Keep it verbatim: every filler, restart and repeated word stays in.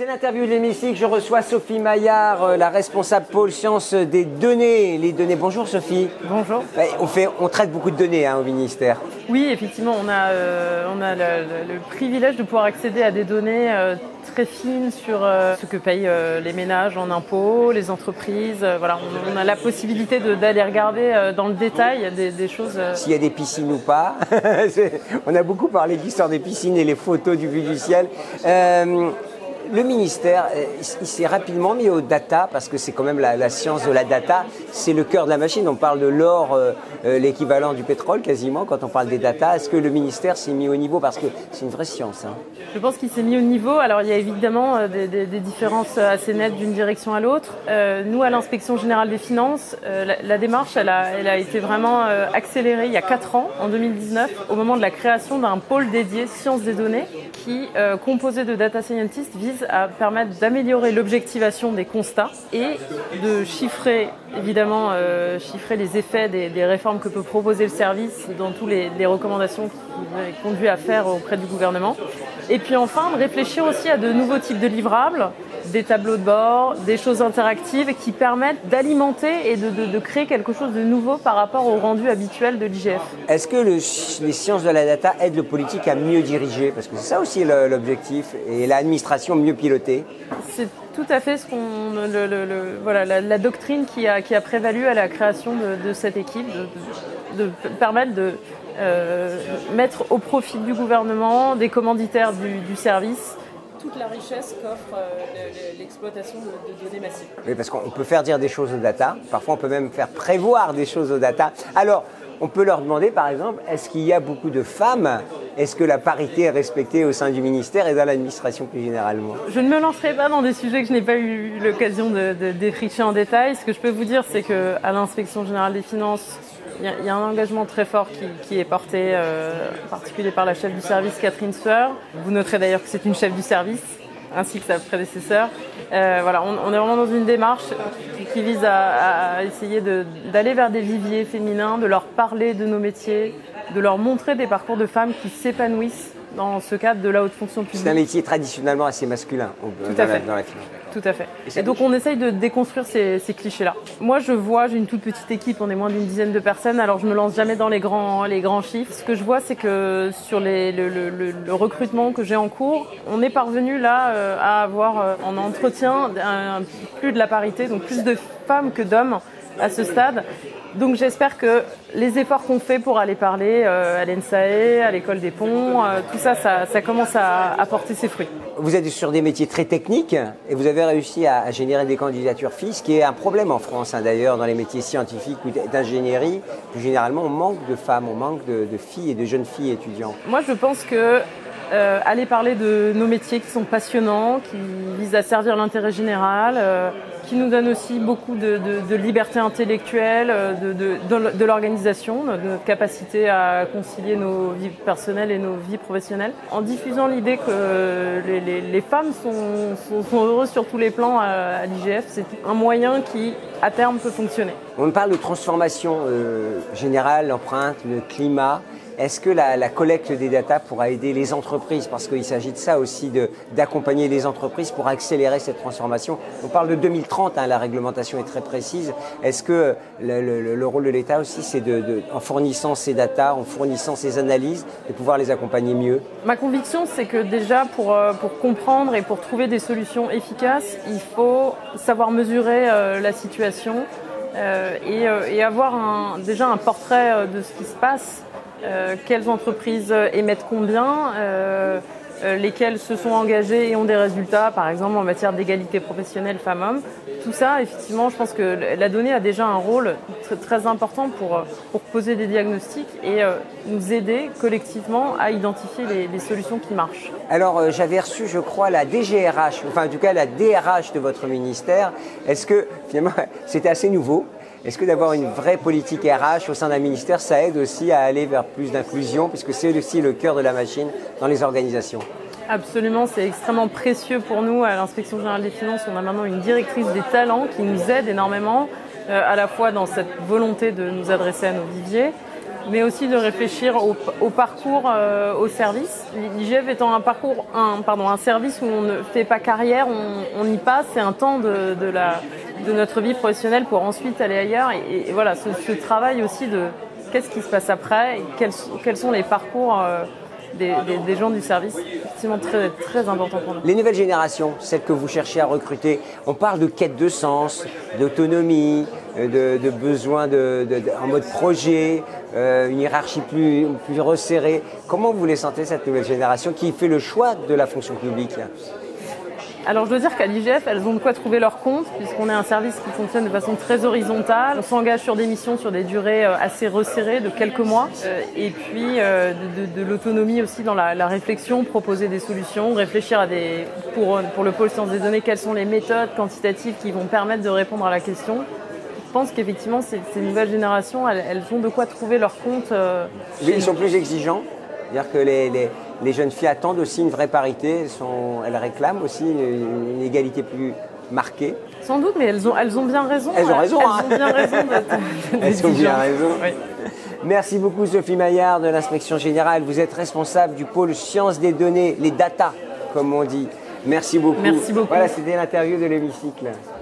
C'est l'interview de l'hémicycle. Je reçois Sophie Maillard, la responsable pôle sciences des données. Les données. Bonjour Sophie. Bonjour. On, fait, on traite beaucoup de données hein, au ministère. Oui, effectivement, on a, euh, on a le, le, le privilège de pouvoir accéder à des données euh, très fines sur euh, ce que payent euh, les ménages en impôts, les entreprises. Euh, voilà, on, on a la possibilité de, d'aller regarder euh, dans le détail des, des choses. Euh... S'il y a des piscines ou pas. On a beaucoup parlé de l'histoire des piscines et les photos du vue du ciel. Euh, Le ministère, il s'est rapidement mis au data parce que c'est quand même la, la science de la data. C'est le cœur de la machine. On parle de l'or, euh, l'équivalent du pétrole quasiment quand on parle des data. Est-ce que le ministère s'est mis au niveau parce que c'est une vraie science hein. Je pense qu'il s'est mis au niveau. Alors il y a évidemment euh, des, des, des différences assez nettes d'une direction à l'autre. Euh, nous, à l'Inspection Générale des Finances, euh, la, la démarche, elle a, elle a été vraiment euh, accélérée il y a quatre ans, en deux mille dix-neuf, au moment de la création d'un pôle dédié sciences des données qui, euh, composé de data scientists, vise à permettre d'améliorer l'objectivation des constats et de chiffrer, évidemment, euh, chiffrer les effets des, des réformes que peut proposer le service dans toutes les, les recommandations qui conduit à faire auprès du gouvernement. Et puis enfin, de réfléchir aussi à de nouveaux types de livrables, des tableaux de bord, des choses interactives qui permettent d'alimenter et de, de, de créer quelque chose de nouveau par rapport au rendu habituel de l'I G F. Est-ce que le, les sciences de la data aident le politique à mieux diriger? Parce que c'est ça aussi le, l'objectif, et l'administration mieux piloter. C'est tout à fait ce qu'on, le, le, le, voilà, la, la doctrine qui a, qui a prévalu à la création de, de cette équipe, de, de, de permettre de euh, mettre au profit du gouvernement, des commanditaires du, du service, toute la richesse qu'offre euh, l'exploitation de, de données massives. Oui, parce qu'on peut faire dire des choses aux data. Parfois, on peut même faire prévoir des choses aux data. Alors, on peut leur demander, par exemple, est-ce qu'il y a beaucoup de femmes? Est-ce que la parité est respectée au sein du ministère et dans l'administration plus généralement? Je ne me lancerai pas dans des sujets que je n'ai pas eu l'occasion de, de défricher en détail. Ce que je peux vous dire, c'est qu'à l'Inspection Générale des Finances, il y, y a un engagement très fort qui, qui est porté, euh, en particulier par la chef du service, Catherine Sueur. Vous noterez d'ailleurs que c'est une chef du service, ainsi que sa prédécesseur. Euh, voilà, on, on est vraiment dans une démarche qui, qui vise à, à essayer de, d'aller vers des viviers féminins, de leur parler de nos métiers, de leur montrer des parcours de femmes qui s'épanouissent dans ce cadre de la haute fonction publique. C'est un métier traditionnellement assez masculin Tout dans, à fait. La, dans la finance. Tout à fait. Et, et donc on essaye de déconstruire ces, ces clichés-là. Moi je vois, j'ai une toute petite équipe, on est moins d'une dizaine de personnes, alors je me lance jamais dans les grands, les grands chiffres. Ce que je vois, c'est que sur les, le, le, le, le recrutement que j'ai en cours, on est parvenu là euh, à avoir euh, en entretien un, un, plus de la parité, donc plus de femmes que d'hommes à ce stade. Donc j'espère que les efforts qu'on fait pour aller parler euh, à l'E N S A E, à l'école des ponts, euh, tout ça, ça, ça commence à, à porter ses fruits. Vous êtes sur des métiers très techniques et vous avez réussi à, à générer des candidatures filles, ce qui est un problème en France hein, d'ailleurs dans les métiers scientifiques ou d'ingénierie. Plus généralement, on manque de femmes, on manque de, de filles et de jeunes filles étudiantes. Moi, je pense que euh, aller parler de nos métiers qui sont passionnants, qui visent à servir l'intérêt général, euh, qui nous donnent aussi beaucoup de, de, de liberté intellectuelle, de, de, de, de l'organisation, de notre capacité à concilier nos vies personnelles et nos vies professionnelles. En diffusant l'idée que les, les, les femmes sont, sont, sont heureuses sur tous les plans à, à l'I G F, c'est un moyen qui, à terme, peut fonctionner. On parle de transformation euh, générale, l'empreinte, le climat. Est-ce que la, la collecte des datas pourra aider les entreprises? Parce qu'il s'agit de ça aussi, de, d'accompagner les entreprises pour accélérer cette transformation. On parle de deux mille trente, hein, la réglementation est très précise. Est-ce que le, le, le rôle de l'État aussi, c'est de, de, en fournissant ces datas, en fournissant ces analyses, de pouvoir les accompagner mieux? Ma conviction, c'est que déjà, pour, pour comprendre et pour trouver des solutions efficaces, il faut savoir mesurer euh, la situation euh, et, euh, et avoir un, déjà un portrait de ce qui se passe. Euh, quelles entreprises émettent combien, euh, euh, lesquelles se sont engagées et ont des résultats, par exemple en matière d'égalité professionnelle femmes-hommes. Tout ça, effectivement, je pense que la donnée a déjà un rôle très, très important pour, pour poser des diagnostics et euh, nous aider collectivement à identifier les, les solutions qui marchent. Alors, euh, j'avais reçu, je crois, la D G R H, enfin en tout cas la D R H de votre ministère. Est-ce que, finalement, c'était assez nouveau? Est-ce que d'avoir une vraie politique R H au sein d'un ministère, ça aide aussi à aller vers plus d'inclusion, puisque c'est aussi le cœur de la machine dans les organisations? Absolument, c'est extrêmement précieux pour nous à l'Inspection Générale des Finances. On a maintenant une directrice des talents qui nous aide énormément, euh, à la fois dans cette volonté de nous adresser à nos viviers, mais aussi de réfléchir au, au parcours, euh, au service. L'I G F étant un parcours, un, pardon, un service où on ne fait pas carrière, on, on y passe, c'est un temps de, de, la, de notre vie professionnelle pour ensuite aller ailleurs. Et, et voilà, ce, ce travail aussi de qu'est-ce qui se passe après, et quels, quels sont les parcours euh, des, des, des gens du service, effectivement très, très important pour nous. Les nouvelles générations, celles que vous cherchez à recruter, on parle de quête de sens, d'autonomie, de, de besoin de, de, de, en mode projet, euh, une hiérarchie plus, plus resserrée. Comment vous les sentez, cette nouvelle génération qui fait le choix de la fonction publique? Alors je dois dire qu'à l'I G F, elles ont de quoi trouver leur compte, puisqu'on est un service qui fonctionne de façon très horizontale. On s'engage sur des missions sur des durées assez resserrées de quelques mois. Et puis de, de, de l'autonomie aussi dans la, la réflexion, proposer des solutions, réfléchir à des, pour, pour le pôle sciences des données, quelles sont les méthodes quantitatives qui vont permettre de répondre à la question. Je pense qu'effectivement, ces, ces nouvelles générations, elles, elles ont de quoi trouver leur compte. Euh, oui, ils sont plus exigeants. C'est-à-dire que les, les, les jeunes filles attendent aussi une vraie parité, elles, sont, elles réclament aussi une, une égalité plus marquée. Sans doute, mais elles ont, elles ont bien raison. Elles ont raison. Elles hein. ont bien raison d'être Elles ont bien raison. Oui. Merci beaucoup Sophie Maillard de l'Inspection Générale. Vous êtes responsable du pôle sciences des données, les data, comme on dit. Merci beaucoup. Merci beaucoup. Voilà, c'était l'interview de l'hémicycle.